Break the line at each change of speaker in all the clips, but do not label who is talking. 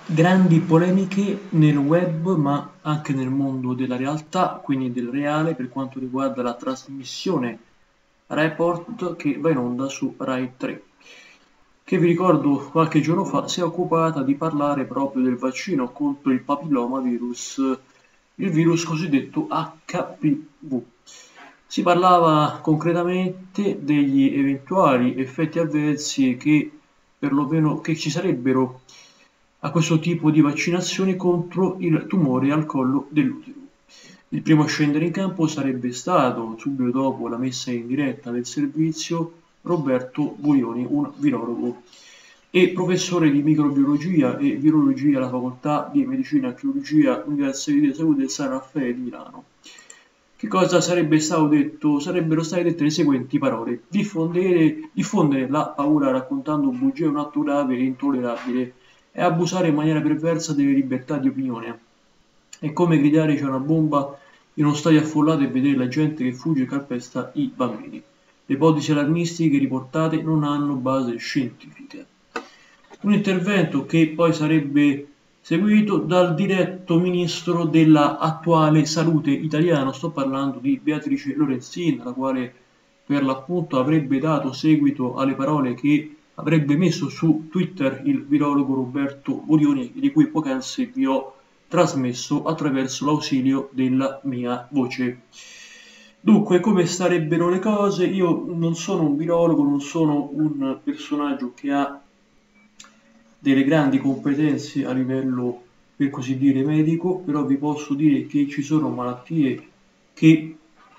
Grandi polemiche nel web, ma anche nel mondo della realtà, quindi del reale, per quanto riguarda la trasmissione Report che va in onda su Rai 3, che vi ricordo qualche giorno fa si è occupata di parlare proprio del vaccino contro il papillomavirus, il virus cosiddetto HPV. Si parlava concretamente degli eventuali effetti avversi che perlomeno che ci sarebbero a questo tipo di vaccinazioni contro il tumore al collo dell'utero. Il primo a scendere in campo sarebbe stato, subito dopo la messa in diretta del servizio, Roberto Buioni, un virologo e professore di microbiologia e virologia alla facoltà di medicina e chirurgia Università di Salute del San Raffaele di Milano. Che cosa sarebbe stato detto? Sarebbero state dette le seguenti parole: diffondere la paura raccontando bugie è un atto grave e intollerabile, è abusare in maniera perversa delle libertà di opinione. È come gridare c'è una bomba in uno stadio affollato e vedere la gente che fugge e calpesta i bambini. Le ipotesi allarmistiche riportate non hanno base scientifica. Un intervento che poi sarebbe seguito dal diretto ministro della attuale salute italiano, sto parlando di Beatrice Lorenzin, la quale per l'appunto avrebbe dato seguito alle parole che avrebbe messo su Twitter il virologo Roberto Burioni, di cui poc'anzi vi ho trasmesso attraverso l'ausilio della mia voce. Dunque, come starebbero le cose? Io non sono un virologo, non sono un personaggio che ha delle grandi competenze a livello, per così dire, medico, però vi posso dire che ci sono malattie che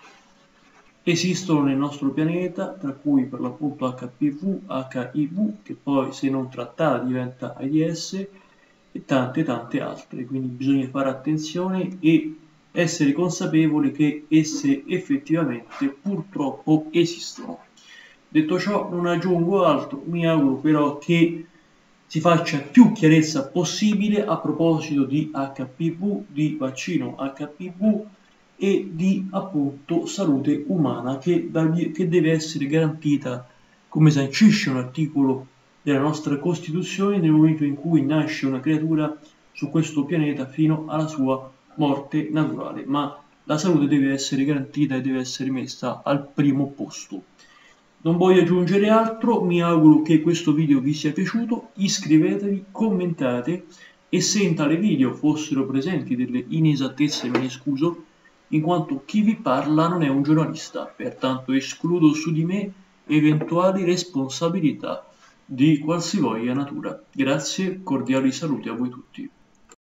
esistono nel nostro pianeta, tra cui per l'appunto HPV, HIV, che poi se non trattata diventa AIDS, e tante altre. Quindi bisogna fare attenzione e essere consapevoli che esse effettivamente purtroppo esistono. Detto ciò, non aggiungo altro, mi auguro però che si faccia più chiarezza possibile a proposito di HPV, di vaccino HPV e di appunto salute umana che deve essere garantita, come sancisce un articolo della nostra Costituzione, nel momento in cui nasce una creatura su questo pianeta fino alla sua morte naturale, ma la salute deve essere garantita e deve essere messa al primo posto. Non voglio aggiungere altro, mi auguro che questo video vi sia piaciuto, iscrivetevi, commentate e se in tale video fossero presenti delle inesattezze me ne scuso, in quanto chi vi parla non è un giornalista, pertanto escludo su di me eventuali responsabilità di qualsivoglia natura. Grazie, cordiali saluti a voi tutti.